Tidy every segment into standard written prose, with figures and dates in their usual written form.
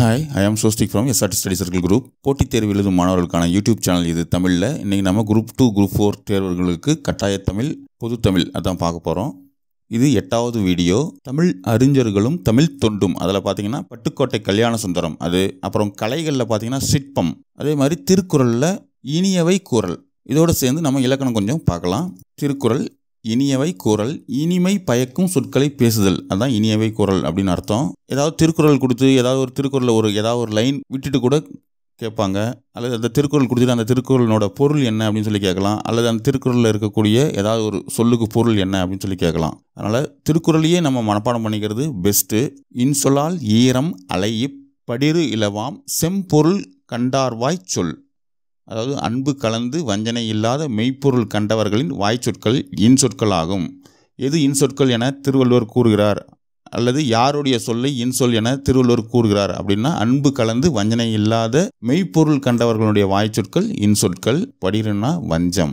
Hi, I am Sostik from SRT Study Circle Group. போட்டித் தேர்வு எழுதும் மாணவர்களுக்கான யூடியூப் சேனல் இது தமிழில். இன்றைக்கி நம்ம Group 2, Group 4 தேர்வுகளுக்கு கட்டாய தமிழ், பொது தமிழ் அதான் பார்க்க போகிறோம். இது 8வது வீடியோ. தமிழ் அறிஞர்களும் தமிழ் தொண்டும் அதில் பார்த்தீங்கன்னா பட்டுக்கோட்டை கல்யாண சுந்தரம் அது, அப்புறம் கலைகளில் பார்த்தீங்கன்னா சிற்பம், அதே மாதிரி திருக்குறளில் இனியவை கூறல். இதோடு சேர்ந்து நம்ம இலக்கணம் கொஞ்சம் பார்க்கலாம். திருக்குறள் இனியவை கூறல், இனிமை பயக்கும் சொற்களை பேசுதல், அதுதான் இனியவை கூறல் அப்படின்னு அர்த்தம். ஏதாவது திருக்குறள் கொடுத்து ஏதாவது ஒரு திருக்குறளில் ஏதாவது ஒரு லைன் விட்டுட்டு கூட கேட்பாங்க, அல்லது அந்த திருக்குறள் கொடுத்துட்டு அந்த திருக்குறளோட பொருள் என்ன அப்படின்னு சொல்லி கேட்கலாம், அல்லது அந்த திருக்குறளில் இருக்கக்கூடிய ஏதாவது ஒரு சொல்லுக்கு பொருள் என்ன அப்படின்னு சொல்லி கேட்கலாம். அதனால் திருக்குறளையே நம்ம மனப்பாடம் பண்ணிக்கிறது பெஸ்ட்டு. இன்சொலால் ஈரம் அலையிப் படிறு இலவாம் செம்பொருள் கண்டார்வாய் சொல், அதாவது அன்பு கலந்து வஞ்சனை இல்லாத மெய்ப்பொருள் கண்டவர்களின் வாய்ச்சொற்கள் இன்சொற்கள் ஆகும். எது இன்சொற்கள் என திருவள்ளுவர் கூறுகிறார், அல்லது யாருடைய சொல்லை இன்சொல் என திருவள்ளுவர் கூறுகிறார் அப்படின்னா, அன்பு கலந்து வஞ்சனை இல்லாத மெய்ப்பொருள் கண்டவர்களுடைய வாய்ச்சொற்கள் இன்சொற்கள். படிருன்னா வஞ்சம்.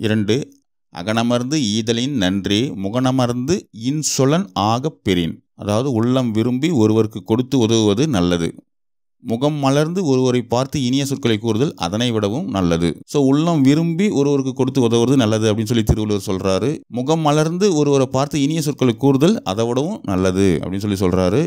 2 அகனமர்ந்து ஈதலின் நன்றி முகனமர்ந்து இன்சொலன் ஆகப் பெறின், அதாவது உள்ளம் விரும்பி ஒருவருக்கு கொடுத்து உதவுவது நல்லது. முகம் மலர்ந்து ஒருவரை பார்த்து இனிய சொற்களை கூறுதல் அதனை விடவும் நல்லது. ஸோ உள்ளம் விரும்பி ஒருவருக்கு கொடுத்து உதவுறது நல்லது அப்படின்னு சொல்லி திருவள்ளுவர் சொல்கிறாரு. முகம் மலர்ந்து ஒருவரை பார்த்து இனிய சொற்களை கூறுதல் அதை விடவும் நல்லது அப்படின்னு சொல்லி சொல்கிறாரு.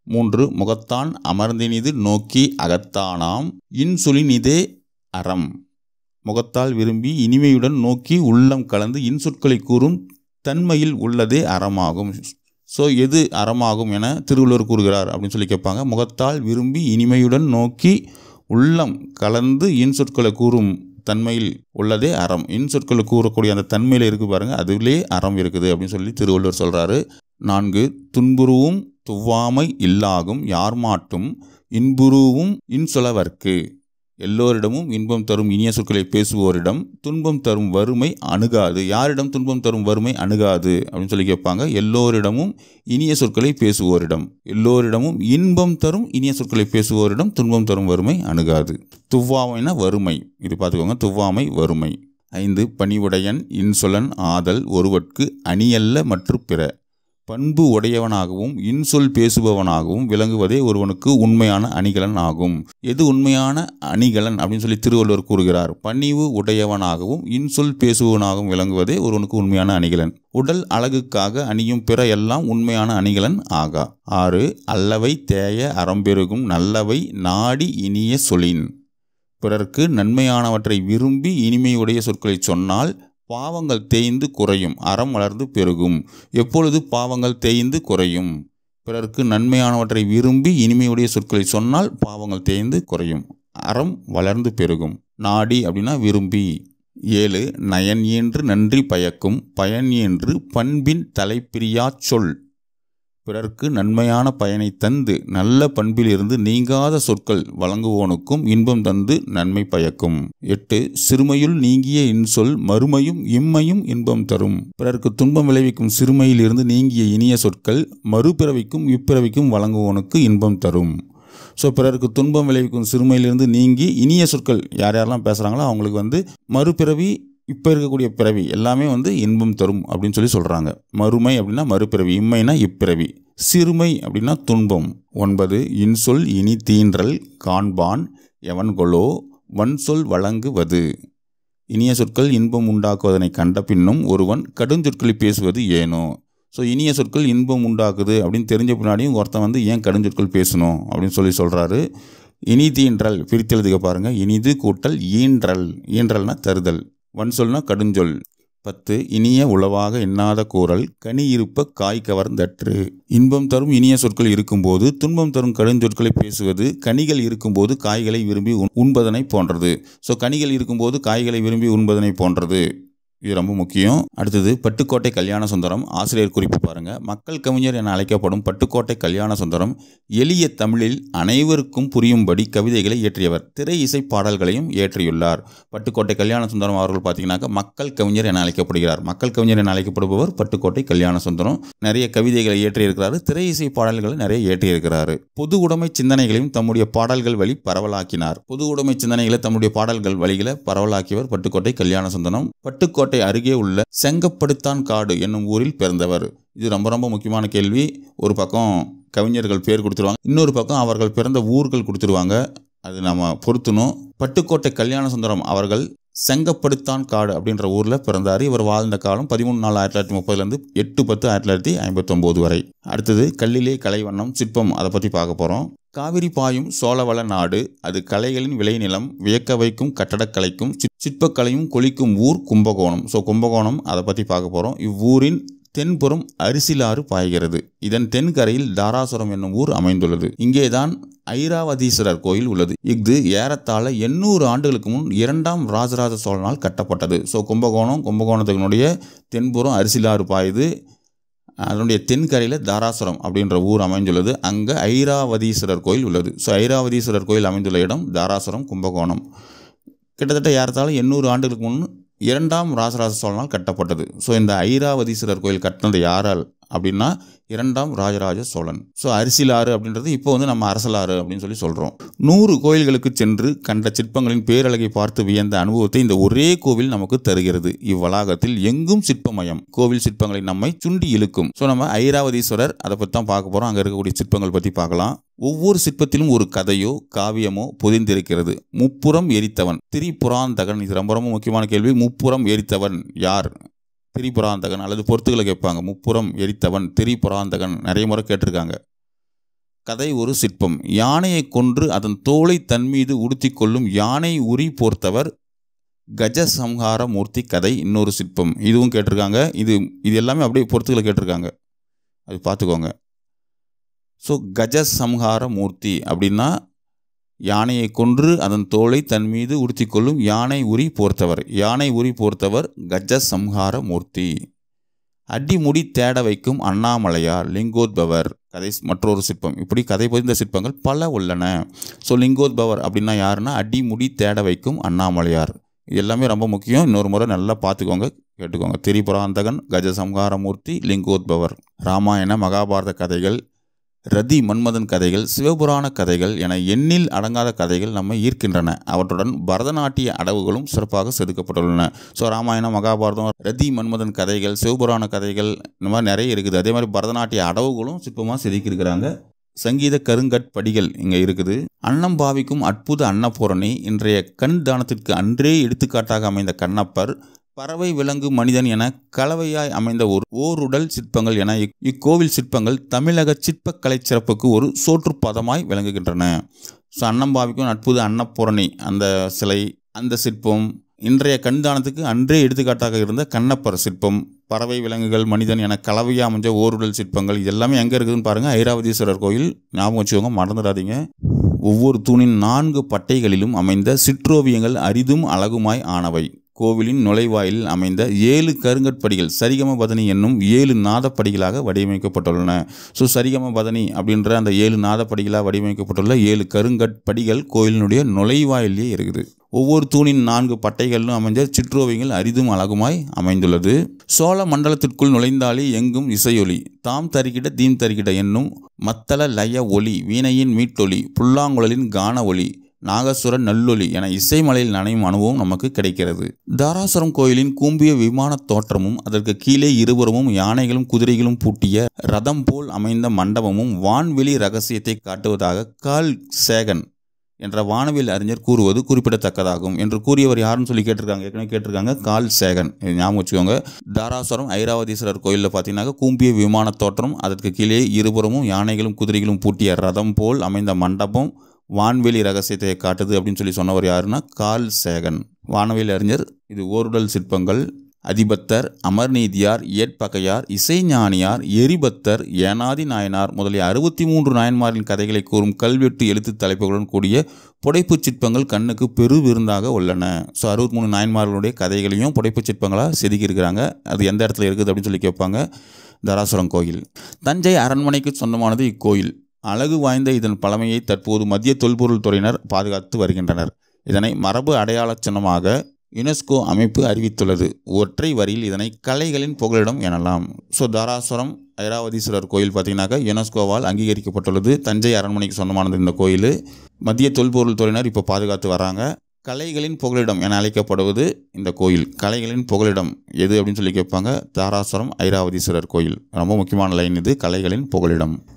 3 முகத்தான் அமர்ந்தினிது நோக்கி அகத்தானாம் இன்சொலினிதே அறம், முகத்தால் விரும்பி இனிமையுடன் நோக்கி உள்ளம் கலந்து இன்சொற்களை கூறும் தன்மையில் உள்ளதே அறமாகும். ஸோ எது அறமாகும் என திருவள்ளுவர் கூறுகிறார் அப்படின்னு சொல்லி கேட்பாங்க. முகத்தால் விரும்பி இனிமையுடன் நோக்கி உள்ளம் கலந்து இன்சொற்களை கூறும் தன்மையில் உள்ளதே அறம். இன்சொற்களை கூறக்கூடிய அந்த தன்மையில் இருக்குது பாருங்கள், அதுலேயே அறம் இருக்குது அப்படின்னு சொல்லி திருவள்ளுவர் சொல்கிறாரு. 4 துன்புருவும் துவ்வாமை இல்லாகும் யார் மாட்டும் இன்புருவும் இன்சொலவர்க்கு, எல்லோரிடமும் இன்பம் தரும் இனிய சொற்களை பேசுவோரிடம் துன்பம் தரும் வறுமை அணுகாது. யாரிடம் துன்பம் தரும் வறுமை அணுகாது அப்படின்னு சொல்லி கேட்பாங்க. எல்லோரிடமும் இனிய சொற்களை பேசுவோரிடம், எல்லோரிடமும் இன்பம் தரும் இனிய சொற்களை பேசுவோரிடம் துன்பம் தரும் வறுமை அணுகாது. துவ்வாமைனா வறுமை, இது பார்த்துக்கோங்க, துவ்வாமை வறுமை. 5 பணிவுடையன் இன்சொலன் ஆதல் ஒருவற்கு அணியல்ல மற்ற பிற, பண்பு உடையவனாகவும் இன்சொல் பேசுபவனாகவும் விளங்குவதே ஒருவனுக்கு உண்மையான அணிகலன் ஆகும். எது உண்மையான அணிகலன் அப்படின்னு சொல்லி திருவள்ளுவர் கூறுகிறார். பணிவு உடையவனாகவும் இன்சொல் பேசுபவனாகவும் விளங்குவதே ஒருவனுக்கு உண்மையான அணிகலன். உடல் அழகுக்காக அணியும் பிற எல்லாம் உண்மையான அணிகலன் ஆகா. 6 அல்லவை தேய அறம்பெருகும் நல்லவை நாடி இனிய சொலின், பிறர்க்கு நன்மையானவற்றை விரும்பி இனிமையுடைய சொற்களை சொன்னால் பாவங்கள் தேய்ந்து குறையும், அறம் வளர்ந்து பெருகும். எப்பொழுது பாவங்கள் தேய்ந்து குறையும்? பிறர்க்கு நன்மையானவற்றை விரும்பி இனிமையுடைய சொற்களை சொன்னால் பாவங்கள் தேய்ந்து குறையும், அறம் வளர்ந்து பெருகும். நாடி அப்படின்னா விரும்பி. 7 நயன் ஈன்று நன்றி பயக்கும் பயன் ஈன்று பண்பின் தலைப்பிரியா சொல், பிறர்க்கு நன்மையான பயனை தந்து நல்ல பண்பிலிருந்து நீங்காத சொற்கள் வழங்குவோனுக்கும் இன்பம் தந்து நன்மை பயக்கும். 8 சிறுமையுள் நீங்கிய இன்சொல் மறுமையும் இம்மையும் இன்பம் தரும், பிறர்க்கு துன்பம் விளைவிக்கும் சிறுமையில் இருந்து நீங்கிய இனிய சொற்கள் மறுபிறவிக்கும் இப்பிறவிக்கும் வழங்குவோனுக்கு இன்பம் தரும். ஸோ பிறருக்கு துன்பம் விளைவிக்கும் சிறுமையிலிருந்து நீங்கி இனிய சொற்கள் யார் யாரெல்லாம் பேசுகிறாங்களோ அவங்களுக்கு மறுபிறவி இப்போ இருக்கக்கூடிய பிறவி எல்லாமே இன்பம் தரும் அப்படின்னு சொல்லி சொல்கிறாங்க. மறுமை அப்படின்னா மறுபிறவி, இம்மைனா இப்பிறவி, சிறுமை அப்படின்னா துன்பம். 9 இன்சொல் இனி தீன்றல் காண்பான் எவன்கொலோ வன்சொல் வழங்குவது, இனிய சொற்கள் இன்பம் உண்டாக்குவதனை கண்ட பின்னும் ஒருவன் கடுஞ்சொற்களை பேசுவது ஏனோ. ஸோ இனிய சொற்கள் இன்பம் உண்டாக்குது அப்படின்னு தெரிஞ்ச பின்னாடியும் ஒருத்தன் ஏன் கடுஞ்சொற்கள் பேசணும் அப்படின்னு சொல்லி சொல்கிறாரு. இனி தீன்றல் பிரித்தெழுதுக பாருங்கள், இனிது கூட்டல் ஈன்றல், ஈன்றல்னா தருதல், வன்சொல்னா கடுஞ்சொல். 10 இனிய உளவாக எண்ணாத கூறல் கனி இருப்ப காய் கவர்ந்தற்று, இன்பம் தரும் இனிய சொற்கள் இருக்கும்போது துன்பம் தரும் கடுஞ்சொற்களை பேசுவது கனிகள் இருக்கும்போது காய்களை விரும்பி உண்பதனை போன்றது. ஸோ கனிகள் இருக்கும்போது காய்களை விரும்பி உண்பதனை போன்றது, இது ரொம்ப முக்கியம். அடுத்தது பட்டுக்கோட்டை கல்யாண சுந்தரம். ஆசிரியர் குறிப்பு பாருங்கள். மக்கள் கவிஞர் என அழைக்கப்படும் பட்டுக்கோட்டை கல்யாண சுந்தரம் எளிய தமிழில் அனைவருக்கும் புரியும்படி கவிதைகளை இயற்றியவர், திரை இசை பாடல்களையும் இயற்றியுள்ளார். பட்டுக்கோட்டை கல்யாண சுந்தரம் அவர்கள் பார்த்தீங்கன்னாக்க மக்கள் கவிஞர் என அழைக்கப்படுகிறார். மக்கள் கவிஞர் என அழைக்கப்படுபவர் பட்டுக்கோட்டை கல்யாண சுந்தரம். நிறைய கவிதைகளை இயற்றியிருக்கிறாரு, திரை இசை பாடல்களை நிறைய இயற்றியிருக்கிறாரு. பொது உடைமை சிந்தனைகளையும் தம்முடைய பாடல்கள் வழி பரவலாக்கினார். பொது உடைமை சிந்தனைகளை தம்முடைய பாடல்கள் வழிகளை பரவலாக்கியவர் பட்டுக்கோட்டை கல்யாண சுந்தரம். பட்டுக்கோட்டை அருகே உள்ள செங்கப்படுத்தான் காடு என்னும் ஊரில் பிறந்தவர். இது ரொம்ப ரொம்ப முக்கியமான கேள்வி. ஒரு பக்கம் கவிஞர்கள் பேர் கொடுத்துருவாங்க, இன்னொரு பக்கம் அவர்கள் பிறந்த ஊர்கள் கொடுத்துருவாங்க. அது நம்ம பொறுத்தணும். பட்டுக்கோட்டை கல்யாண சுந்தரம் அவர்கள் செங்கப்படுத்தான் காடு அப்படின்ற ஊரில் பிறந்தார். இவர் வாழ்ந்த காலம் 13/4/1930 8/10/1959 வரை. அடுத்தது கல்லிலே கலைவண்ணம் சிற்பம், அதை பற்றி பார்க்க போகிறோம். காவிரி பாயும் சோழவள நாடு, அது கலைகளின் விளைநிலம், வியக்க வைக்கும் கட்டடக்கலைக்கும் சிற்பக்கலையும் கொளிக்கும் ஊர் கும்பகோணம். ஸோ கும்பகோணம், அதை பற்றி பார்க்க போகிறோம். இவ்வூரின் தென்புறம் அரிசிலாறு பாய்கிறது. இதன் தென்கரையில் தாராசுரம் என்னும் ஊர் அமைந்துள்ளது. இங்கேதான் ஐராவதீஸ்வரர் கோயில் உள்ளது. இது ஏறத்தாழ 800 ஆண்டுகளுக்கு முன் 2ஆம் ராஜராஜ சோழனால் கட்டப்பட்டது. ஸோ கும்பகோணத்தினுடைய தென்புறம் அரிசிலாறு பாயுது. அதனுடைய தென்கரையில் தாராசுரம் அப்படின்ற ஊர் அமைந்துள்ளது. அங்கே ஐராவதீஸ்வரர் கோயில் உள்ளது. ஸோ ஐராவதீஸ்வரர் கோயில் அமைந்துள்ள இடம் தாராசுரம், கும்பகோணம். கிட்டத்தட்ட ஏறத்தாழ 800 ஆண்டுகளுக்கு முன் 2ஆம் ராஜராஜ சோழனால் கட்டப்பட்டது. ஸோ இந்த ஐராவதீஸ்வரர் கோயில் கட்டினது யாரால் அப்படின்னா 2ஆம் ராஜராஜ சோழன். ஸோ அரிசிலாறு அப்படின்றது இப்போ நம்ம அரசலாறு அப்படின்னு சொல்லி சொல்கிறோம். 100 கோயில்களுக்கு சென்று கண்ட சிற்பங்களின் பேரழகை பார்த்து வியந்த அனுபவத்தை இந்த ஒரே கோவில் நமக்கு தருகிறது. இவ்வளாகத்தில் எங்கும் சிற்பமயம். கோவில் சிற்பங்களை நம்மை சுண்டி இழுக்கும். ஸோ நம்ம ஐராவதீஸ்வரர், அதை பற்றி தான் பார்க்க போகிறோம். அங்கே இருக்கக்கூடிய சிற்பங்கள் பற்றி பார்க்கலாம். ஒவ்வொரு சிற்பத்திலும் ஒரு கதையோ காவியமோ பொதிந்திருக்கிறது. முப்புறம் எரித்தவன் திரிபுராந்தகன். இது ரொம்ப ரொம்ப முக்கியமான கேள்வி. முப்புறம் எரித்தவன் யார்? திரிபுராந்தகன். அல்லது பொறுத்துக்களை கேட்பாங்க. முப்புறம் எரித்தவன் திரிபுராந்தகன் நிறைய முறை கேட்டிருக்காங்க. கதை ஒரு சிற்பம். யானையை கொன்று அதன் தோலை தன் மீது உடுத்தி கொள்ளும் யானை உரி போர்த்தவர் கஜசம்ஹார மூர்த்தி கதை இன்னொரு சிற்பம். இதுவும் கேட்டிருக்காங்க. இது எல்லாமே அப்படியே பொறுத்துக்களை கேட்டிருக்காங்க, அது பார்த்துக்கோங்க. ஸோ கஜசம்ஹார மூர்த்தி அப்படின்னா யானையை கொன்று அதன் தோலை தன் மீது உடுத்தி கொள்ளும் யானை உரி போர்த்தவர். யானை உரி போர்த்தவர் கஜசம்ஹார மூர்த்தி. அடிமுடி தேட வைக்கும் அண்ணாமலையார் லிங்கோத்பவர் கதை மற்றொரு சிற்பம். இப்படி கதை பதிந்த சிற்பங்கள் பல உள்ளன. ஸோ லிங்கோத்பவர் அப்படின்னா யாருன்னா அடிமுடி தேட வைக்கும் அண்ணாமலையார். இது எல்லாமே ரொம்ப முக்கியம். இன்னொரு முறை நல்லா பார்த்துக்கோங்க, கேட்டுக்கோங்க. திரிபுராந்தகன், கஜசம்ஹார மூர்த்தி, லிங்கோத்பவர். ராமாயண மகாபாரத கதைகள், ரதி மன்மதன் கதைகள், சிவபுராண கதைகள் என எண்ணில் அடங்காத கதைகள் நம்மை ஈர்க்கின்றன. அவற்றுடன் பரதநாட்டிய அடவுகளும் சிறப்பாக செதுக்கப்பட்டுள்ளன. ஸோ ராமாயணம், மகாபாரதம், ரதி மன்மதன் கதைகள், சிவபுராண கதைகள், இந்த மாதிரி நிறைய இருக்குது. அதே மாதிரி பரதநாட்டிய அடவுகளும் சிற்பமாக செதுக்கியிருக்கிறாங்க. சங்கீத கருங்கற்படிகள் இங்கே இருக்குது. அன்னம் பாவிக்கும் அற்புத அன்னபூரணி. இன்றைய கண் தானத்திற்கு அன்றே எடுத்துக்காட்டாக அமைந்த கண்ணப்பர், பறவை, விலங்கு, மனிதன் என கலவையாய் அமைந்த ஓருடல் சிற்பங்கள் என இக்கோவில் சிற்பங்கள் தமிழக சிற்பக்கலை சிறப்புக்கு ஒரு சோற்றுப்பதமாய் விளங்குகின்றன. ஸோ அன்னம்பாவிக்கும் அற்புத அன்னபூரணி அந்த சிலை, அந்த சிற்பம், இன்றைய கண்தானத்துக்கு அன்றே எடுத்துக்காட்டாக இருந்த கண்ணப்பர் சிற்பம், பறவை, விலங்குகள், மனிதன் என கலவையாக அமைஞ்ச ஓருடல் சிற்பங்கள், இது எல்லாமே எங்கே இருக்குதுன்னு பாருங்கள். ஐராவதீஸ்வரர் கோயில். ஞாபகம் வச்சுக்கோங்க, மறந்துடாதீங்க. ஒவ்வொரு தூணின் 4 பட்டைகளிலும் அமைந்த சிற்றோவியங்கள் அரிதும் அழகுமாய் ஆனவை. கோவிலின் நுழைவாயிலில் அமைந்த 7 கருங்கற்படிகள் சரிகம பதனி என்னும் 7 நாதப்படிகளாக வடிவமைக்கப்பட்டுள்ளன. ஸோ சரிகம பதனி அப்படின்ற அந்த 7 நாதப்படிகளாக வடிவமைக்கப்பட்டுள்ள 7 கருங்கற்படிகள் கோயிலினுடைய நுழைவாயிலே இருக்குது. ஒவ்வொரு தூணின் 4 பட்டைகளிலும் அமைஞ்ச சிற்றோவியங்கள் அரிதும் அழகுமாய் அமைந்துள்ளது. சோழ மண்டலத்திற்குள் நுழைந்தாலே எங்கும் இசையொலி. தாம் தருகிட தீம் தருகிட என்னும் மத்தள லய ஒலி, வீணையின் மீட்டொலி, புல்லாங்குழலின் கான ஒலி, நாகசுர நல்லொலி என இசைமலையில் நனையும் அனுபவம் நமக்கு கிடைக்கிறது. தாராசுரம் கோயிலின் கூம்பிய விமான தோற்றமும் அதற்கு கீழே இருபுறமும் யானைகளும் குதிரைகளும் பூட்டிய ரதம் போல் அமைந்த மண்டபமும் வான்வெளி ரகசியத்தை காட்டுவதாக கால் சேகன் என்ற வானவியல் அறிஞர் கூறுவது குறிப்பிடத்தக்கதாகும் என்று கூறியவர் யாருன்னு சொல்லி கேட்டிருக்காங்க. ஏற்கனவே கேட்டிருக்காங்க, கால் சேகன். ஞாபகம் வச்சுக்கோங்க. தாராசுரம் ஐராவதீஸ்வரர் கோயிலில் பார்த்தீங்கன்னா கூம்பிய விமான தோற்றம், அதற்கு கீழே இருபுறமும் யானைகளும் குதிரைகளும் பூட்டிய ரதம் போல் அமைந்த மண்டபம் வான்வெளி ரகசியத்தை காட்டுது அப்படின்னு சொல்லி சொன்னவர் யாருன்னா கால் சேகன், வானவியல் அறிஞர். இது ஓருடல் சிற்பங்கள். அதிபத்தர், அமர்நீதியார், ஏற்பகையார், இசைஞானியார், எரிபத்தர், ஏனாதி நாயனார் முதலிய 63 நாயன்மாரின் கதைகளை கூறும் கல்வெட்டு எழுத்து தலைப்புகளுடன் கூடிய புடைப்பு சிற்பங்கள் கண்ணுக்கு பெரு விருந்தாக உள்ளன. ஸோ 63 நாயன்மார்களுடைய கதைகளையும் புடைப்பு சிற்பங்களாக செதுக்கி இருக்கிறாங்க. அது எந்த இடத்துல இருக்குது அப்படின்னு சொல்லி கேட்பாங்க. தாராசுரம் கோயில். தஞ்சை அரண்மனைக்கு சொந்தமானது இக்கோயில். அழகு வாய்ந்த இதன் பழமையை தற்போது மத்திய தொல்பொருள் துறையினர் பாதுகாத்து வருகின்றனர். இதனை மரபு அடையாள சின்னமாக யுனெஸ்கோ அமைப்பு அறிவித்துள்ளது. ஒற்றை வரியில் இதனை கலைகளின் புகலிடம் எனலாம். ஸோ தாராசுரம் ஐராவதீஸ்வரர் கோயில் பார்த்தீங்கன்னாக்கா யுனெஸ்கோவால் அங்கீகரிக்கப்பட்டுள்ளது. தஞ்சை அரண்மனைக்கு சொந்தமானது இந்த கோயில். மத்திய தொல்பொருள் துறையினர் இப்போ பாதுகாத்து வராங்க. கலைகளின் புகலிடம் என அழைக்கப்படுவது இந்த கோயில். கலைகளின் புகலிடம் எது அப்படின்னு சொல்லி கேட்பாங்க. தாராசுரம் ஐராவதீஸ்வரர் கோயில். ரொம்ப முக்கியமான லைன் இது, கலைகளின் புகலிடம்.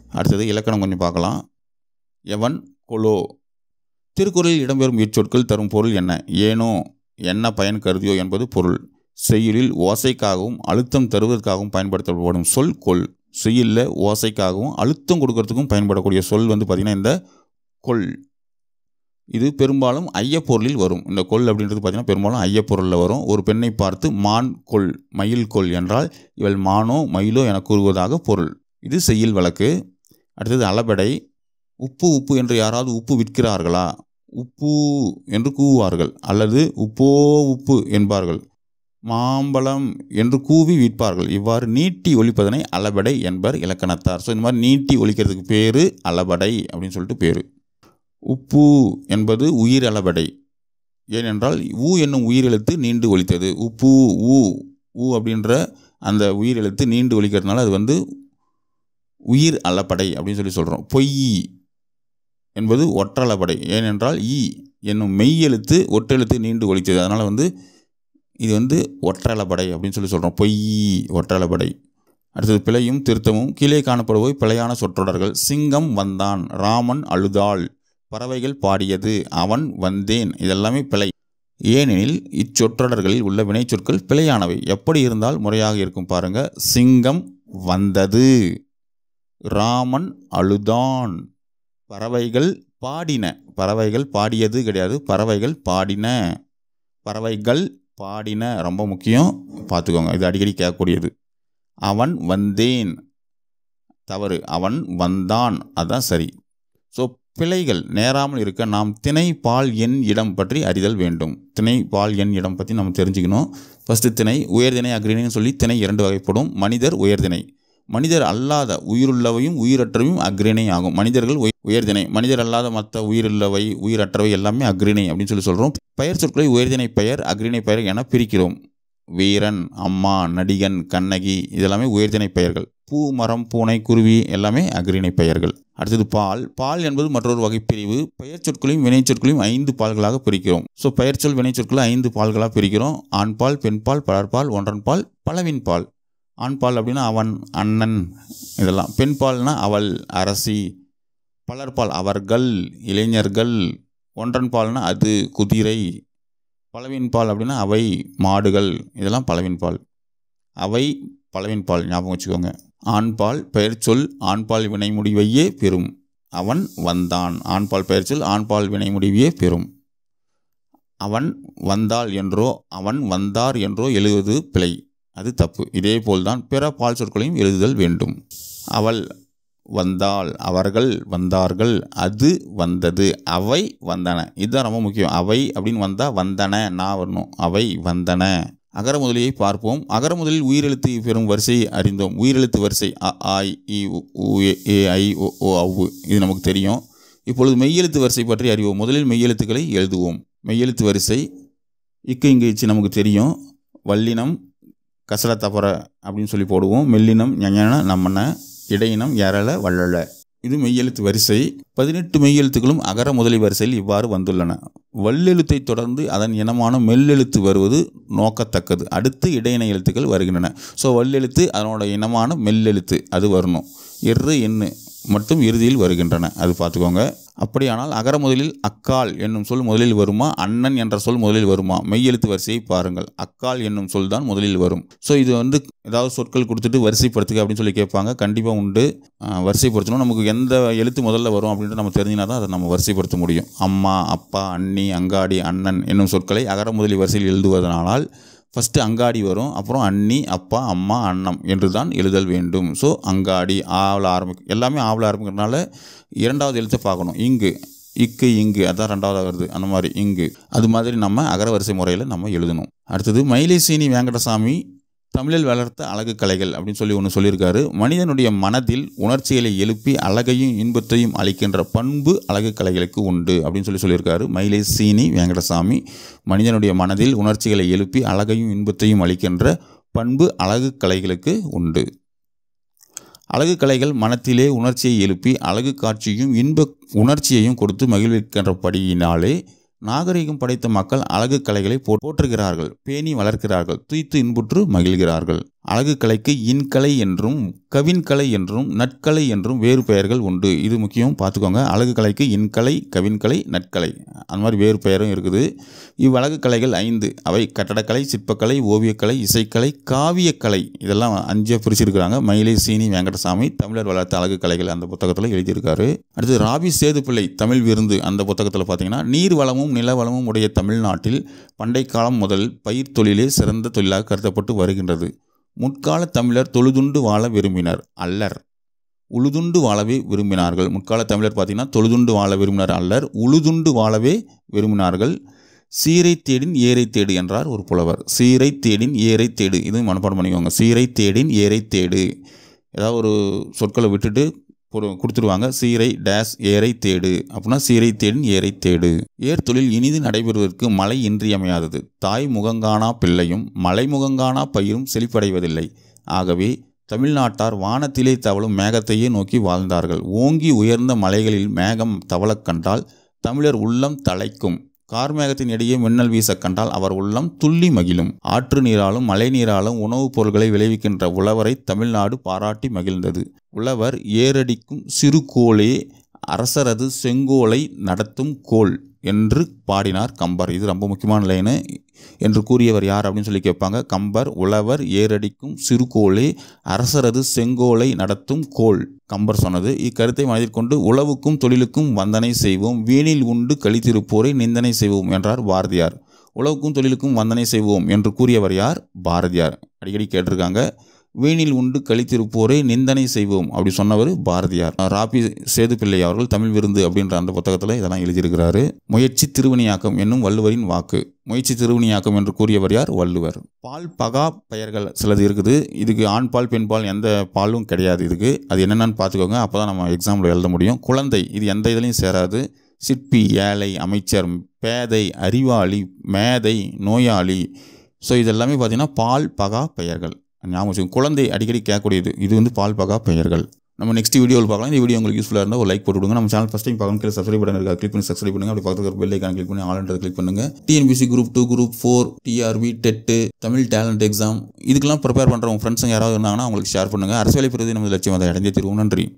அடுத்தது இலக்கணம் கொஞ்சம் பார்க்கலாம். எவன் கொலோ. திருக்குறளில் இடம்பெறும் இச்சொற்கள் தரும் பொருள் என்ன? ஏனோ, என்ன பயன் கருதியோ என்பது பொருள். செய்யுளில் ஓசைக்காகவும் அழுத்தம் தருவதற்காகவும் பயன்படுத்தப்படும் சொல் கொல். செய்யுளில் ஓசைக்காகவும் அழுத்தம் கொடுக்கறதுக்கும் பயன்படக்கூடிய சொல் வந்து பார்த்திங்கன்னா இந்த கொல். இது பெரும்பாலும் ஐயப்பொருளில் வரும். இந்த கொல் அப்படின்றது பார்த்திங்கன்னா பெரும்பாலும் ஐயப்பொருளில் வரும். ஒரு பெண்ணை பார்த்து மான் கொல், மயில் கொல் என்றால் இவள் மானோ மயிலோ என கூறுவதாக பொருள். இது செய்யுள் வழக்கு. அடுத்தது அளபடை. உப்பு உப்பு என்று யாராவது உப்பு விற்கிறார்களா? உப்பு என்று கூவுவார்கள் அல்லது உப்போ உப்பு என்பார்கள். மாம்பழம் என்று கூவி விற்பார்கள். இவ்வாறு நீட்டி ஒலிப்பதனை அளபடை என்பர் இலக்கணத்தார். ஸோ இந்த மாதிரி நீட்டி ஒலிக்கிறதுக்கு பேர் அளபடை அப்படின்னு சொல்லிட்டு பேர். உப்பு என்பது உயிர் அளபடை. ஏனென்றால் ஊ என்னும் உயிரெழுத்து நீண்டு ஒலித்தது. உப்பு ஊ ஊ அப்படின்ற அந்த உயிரெழுத்து நீண்டு ஒலிக்கிறதுனால அது வந்து உயிர் அளபடை அப்படின்னு சொல்லி சொல்கிறோம். பொய் என்பது ஒற்றளபடை. ஏனென்றால் ஈ என்னும் மெய் எழுத்து ஒற்றெழுத்து நீண்டு ஒலித்தது. அதனால் வந்து இது வந்து ஒற்றளபடை அப்படின்னு சொல்லி சொல்கிறோம். பொய் ஒற்றளபடை. அடுத்தது பிழையும் திருத்தமும். கீழே காணப்படுபவை பிழையான சொற்றொடர்கள். சிங்கம் வந்தான், ராமன் அழுதாள், பறவைகள் பாடியது, அவன் வந்தேன் இதெல்லாமே பிழை. ஏனெனில் இச்சொற்றொடர்களில் உள்ள வினைச்சொற்கள் பிழையானவை. எப்படி இருந்தால் முறையாக இருக்கும் பாருங்க. சிங்கம் வந்தது, ராமன் அழுதான், பறவைகள் பாடின. பறவைகள் பாடியது கிடையாது, பறவைகள் பாடின. பறவைகள் பாடின ரொம்ப முக்கியம், பார்த்துக்கோங்க, இது அடிக்கடி கேட்கக்கூடியது. அவன் வந்தேன் தவறு, அவன் வந்தான் அதுதான் சரி. ஸோ பிழைகள் நேராமல் இருக்க நாம் திணை பால் எண் இடம் பற்றி அறிதல் வேண்டும். திணை பால் எண் இடம் பற்றி நம்ம தெரிஞ்சுக்கணும். ஃபஸ்ட்டு திணை உயர்திணை அக்ரிணைன்னு சொல்லி திணை 2 வகைப்படும். மனிதர் உயர்திணை. மனிதர் அல்லாத உயிருள்ளவையும் உயிரற்றவையும் அக்ரிணை ஆகும். மனிதர்கள் உயர்திணை. மனிதர் அல்லாத மற்ற உயிருள்ளவை உயிரற்றவை எல்லாமே அக்ரிணை அப்படின்னு சொல்லி சொல்கிறோம். பெயர் சொற்களை உயர்திணை பெயர் அக்ரிணை பெயர் என பிரிக்கிறோம். வீரன், அம்மா, நடிகன், கண்ணகி இதெல்லாமே உயர்திணை பெயர்கள். பூ, மரம், பூனை, குருவி எல்லாமே அக்ரிணை பெயர்கள். அடுத்தது பால். பால் என்பது மற்றொரு வகைப்பிரிவு. பெயர் சொற்களையும் வினை சொற்களையும் 5 பால்களாக பிரிக்கிறோம். ஸோ பெயர் சொல் வினை சொற்களை 5 பால்களாக பிரிக்கிறோம். ஆண்பால், பெண்பால், பலர்பால், ஒன்றன்பால், பலவின் பால். ஆண்பால் அப்படின்னா அவன், அண்ணன் இதெல்லாம். பெண்பால்னா அவள், அரசி. பலர்பால் அவர்கள், இளைஞர்கள். ஒன்றன்பால்னா அது, குதிரை. பலவின் பால் அப்படின்னா அவை, மாடுகள். இதெல்லாம் பலவின் பால். அவை பலவின் பால் ஞாபகம் வச்சுக்கோங்க. ஆண்பால் பெயர் சொல் ஆண்பால் வினை முடிவையே பெறும். அவன் வந்தான். ஆண்பால் பெயர் சொல் ஆண்பால் வினை முடிவையே பெறும். அவன் வந்தாள் என்றோ அவன் வந்தார் என்றோ எழுதுவது பிழை, அது தப்பு. இதே போல்தான் பிற பால் சொற்களையும் எழுதுதல் வேண்டும். அவள் வந்தாள், அவர்கள் வந்தார்கள், அது வந்தது, அவை வந்தன. இதுதான் ரொம்ப முக்கியம். அவை அப்படின்னு வந்தால் வந்தன நான் வரணும். அவை வந்தன. அகர முதலியை பார்ப்போம். அகர முதலில் உயிரெழுத்து பெறும் வரிசையை அறிந்தோம். உயிரெழுத்து வரிசை அ ஆ இ உ ஏ ஐ ஓ ஔ இது நமக்கு தெரியும். இப்பொழுது மெய்யெழுத்து வரிசை பற்றி அறிவோம். முதலில் மெய்யெழுத்துக்களை எழுதுவோம். மெய்யெழுத்து வரிசை இக்கு இங்கு இச்சு நமக்கு தெரியும். வல்லினம் கசல தபர அப்படின்னு சொல்லி போடுவோம். மெல்லினம் ஞன நம்மன, இடையினம் எரள வள்ளல. இது மெய்யெழுத்து வரிசை. 18 மெய்யெழுத்துக்களும் அகர முதலி வரிசையில் இவ்வாறு வந்துள்ளன. வல்லெழுத்தை தொடர்ந்து அதன் இனமான மெல்லெழுத்து வருவது நோக்கத்தக்கது. அடுத்து இடையின எழுத்துக்கள் வருகின்றன. ஸோ வல்லெழுத்து அதனோட இனமான மெல்லெழுத்து அது வரணும். எரு எண்ணு மட்டும் இறுதியில் வருகின்றன, அது பார்த்துக்கோங்க. அப்படியானால் அகர முதலில் அக்கால் என்னும் சொல் முதலில் வருமா, அண்ணன் என்ற சொல் முதலில் வருமா? மெய்யெழுத்து வரிசையை பாருங்கள். அக்கால் என்னும் சொல் தான் முதலில் வரும். ஸோ இது வந்து ஏதாவது சொற்கள் கொடுத்துட்டு வரிசைப்படுத்துக அப்படின்னு சொல்லி கேட்பாங்க. கண்டிப்பாக உண்டு. வரிசைப்படுத்தணும். நமக்கு எந்த எழுத்து முதல்ல வரும் அப்படின்ட்டு நம்ம தெரிஞ்சினா தான் அதை நம்ம வரிசைப்படுத்த முடியும். அம்மா, அப்பா, அண்ணி, அங்காடி, அண்ணன் என்னும் சொற்களை அகர முதலி வரிசையில் எழுதுவதனால் ஃபஸ்ட்டு அங்காடி வரும், அப்புறம் அண்ணி, அப்பா, அம்மா, அண்ணம் என்று தான் எழுதல் வேண்டும். ஸோ அங்காடி ஆவல ஆரம்பிக்கும். எல்லாமே ஆவல ஆரம்பிக்கிறதுனால 2வது எழுத்தை பார்க்கணும். இங்கு, இக்கு, இங்கு அதான் 2வது வருது. அந்த மாதிரி இங்கு அது மாதிரி நம்ம அகர வரிசை முறையில் நம்ம எழுதணும். அடுத்தது மயிலைசீனி வெங்கடசாமி தமிழில் வளர்த்த அழகு கலைகள் அப்படின்னு சொல்லி ஒன்று சொல்லியிருக்காரு. மனிதனுடைய மனதில் உணர்ச்சிகளை எழுப்பி அழகையும் இன்பத்தையும் அளிக்கின்ற பண்பு அழகு கலைகளுக்கு உண்டு அப்படின்னு சொல்லியிருக்காரு மயிலைசீனி வெங்கடசாமி. மனிதனுடைய மனதில் உணர்ச்சிகளை எழுப்பி அழகையும் இன்பத்தையும் அளிக்கின்ற பண்பு அழகு கலைகளுக்கு உண்டு. அழகு கலைகள் மனத்திலே உணர்ச்சியை எழுப்பி அழகு காட்சியும் இன்ப உணர்ச்சியையும் கொடுத்து மகிழ்விக்கின்றபடியினாலே நாகரிகம் படைத்த மக்கள் அழகு கலைகளை போற்றுகிறார்கள், பேணி வளர்க்கிறார்கள், துய்த்து இன்புற்று மகிழ்கிறார்கள். அழகு கலைக்கு இன்கலை என்றும் கவின்கலை என்றும் நற்கலை என்றும் வேறு பெயர்கள் உண்டு. இது முக்கியம் பார்த்துக்கோங்க. அழகு கலைக்கு இன்கலை, கவின்கலை, நற்கலை அந்த மாதிரி வேறு பெயரும் இருக்குது. இவ்வழகு கலைகள் 5. அவை கட்டடக்கலை, சிற்பக்கலை, ஓவியக்கலை, இசைக்கலை, காவியக்கலை. இதெல்லாம் 5 பிரிச்சிருக்கிறாங்க. மயிலை சீனி வெங்கடசாமி தமிழர் வளர்த்த அழகு கலைகள் அந்த புத்தகத்தில் எழுதியிருக்காரு. அடுத்து ராபி சேதுப்பிள்ளை தமிழ் விருந்து அந்த புத்தகத்தில் பார்த்தீங்கன்னா நீர் வளமும் நில வளமும் உடைய தமிழ்நாட்டில் பண்டை காலம் முதல் பயிர் தொழிலே சிறந்த தொழிலாக கருதப்பட்டு வருகின்றது. முற்கால தமிழர் தொழுதுண்டு வாழ விரும்பினர் அல்லர், உழுதுண்டு வாழவே விரும்பினார்கள். முற்கால தமிழர் பார்த்தீங்கன்னா தொழுதுண்டு வாழ விரும்பினார் அல்லர், உழுதுண்டு வாழவே விரும்பினார்கள். சீரை தேடின் ஏரை தேடு என்றார் ஒரு புலவர். சீரை தேடின் ஏரை தேடு, இது மனப்பாடம் பண்ணிக்கோங்க. சீரை தேடின் ஏரை தேடு, ஏதாவது ஒரு சொற்களை விட்டுட்டு கொடுத்துருவாங்க. சீரை டேஸ் ஏரை தேடு அப்படின்னா சீரை தேடின் ஏரை தேடு. ஏர் தொழில் இனிது நடைபெறுவதற்கு மழை இன்றியமையாதது. தாய் முகங்கானா பிள்ளையும் மலை முகங்கானா பயிரும் செழிப்படைவதில்லை. ஆகவே தமிழ்நாட்டார் வானத்திலே தவழும் மேகத்தையே நோக்கி வாழ்ந்தார்கள். ஓங்கி உயர்ந்த மலைகளில் மேகம் தவளக் கண்டால் தமிழர் உள்ளம் தழைக்கும். கார்மேகத்தின் இடையே மின்னல் வீச கண்டால் அவர் உள்ளம் துள்ளி மகிழும். ஆற்று நீராலும் மழை நீராலும் உணவுப் பொருட்களை விளைவிக்கின்ற உழவரை தமிழ்நாடு பாராட்டி மகிழ்ந்தது. உழவர் ஏரடிக்கும் சிறு கோலே அரசரது செங்கோலை நடத்தும் கோல் என்று பாடினார் கம்பர். இது ரொம்ப முக்கியமான லைனு. என்று கூறியவர் யார் அப்படின்னு சொல்லி கேட்பாங்க. கம்பர். உழவர் ஏரடிக்கும் சிறுகோளே அரசரது செங்கோலை நடத்தும் கோல் கம்பர் சொன்னது. இக்கருத்தை மனதில் கொண்டு உழவுக்கும் தொழிலுக்கும் வந்தனை செய்வோம், வீணில் உண்டு கழித்திருப்போரை நிந்தனை செய்வோம் என்றார் பாரதியார். உழவுக்கும் தொழிலுக்கும் வந்தனை செய்வோம் என்று கூறியவர் யார்? பாரதியார். அடிக்கடி கேட்டிருக்காங்க. வீணில் உண்டு கழித்திருப்போரை நிந்தனை செய்வோம் அப்படி சொன்னவர் பாரதியார். ராபி சேதுப்பிள்ளை அவர்கள் தமிழ் விருந்து அப்படின்ற அந்த புத்தகத்தில் இதெல்லாம் எழுதியிருக்கிறாரு. முயற்சி திருவினையாக்கம் என்னும் வள்ளுவரின் வாக்கு. முயற்சி திருவினையாக்கம் என்று கூறியவர் யார்? வள்ளுவர். பால் பகா பெயர்கள் சிலது இருக்குது. இதுக்கு ஆண் பால் பெண் பால் எந்த பாலும் கிடையாது. இதுக்கு அது என்னென்னு பார்த்துக்கோங்க. அப்போ தான் நம்ம எக்ஸாமில் எழுத முடியும். குழந்தை இது எந்த இதுலையும் சேராது. சிற்பி, ஏழை, அமைச்சர், பேதை, அறிவாளி, மேதை, நோயாளி. ஸோ இதெல்லாமே பார்த்தீங்கன்னா பால் பகா பெயர்கள். ஞாபகம் குழந்தை அடிக்கடி கேட்கக்கூடியது. இது வந்து பால் பகா பெயர்கள். நம்ம நெக்ஸ்ட் வீடியோவில் பார்க்கலாம். இந்த வீடியோ உங்களுக்கு யூஸ்ஃபுல்லாக இருந்தால் ஒரு லைக் போட்டு விடுங்க. நம்ம சேனல் ஃபஸ்ட் டைம் பார்க்கணும், கீழே சப்ஸ்கிரைப் பட்டன் இருக்கா, கிளிக் பண்ணி சப்ஸ்கிரைப் பண்ணுங்க. அப்படி பக்கத்தில் ஒரு பெல் ஐக்கான் கிளிக் பண்ணி ஆல்ன்றதை கிளிக் பண்ணுங்க. TNPSC Group 2, Group 4, TRB, TET, Tamil talent exam இதுக்கெல்லாம் ப்ரிப்பேர் பண்ணுற உங்கள் ஃப்ரெண்ட்ஸுங்க யாராவது இருந்தாங்கன்னா அவங்களுக்கு ஷேர் பண்ணுங்கள். அரசு வேலை பெறுவது நமது லட்சியம், அதை அடைந்தே தீர்வோம். நன்றி.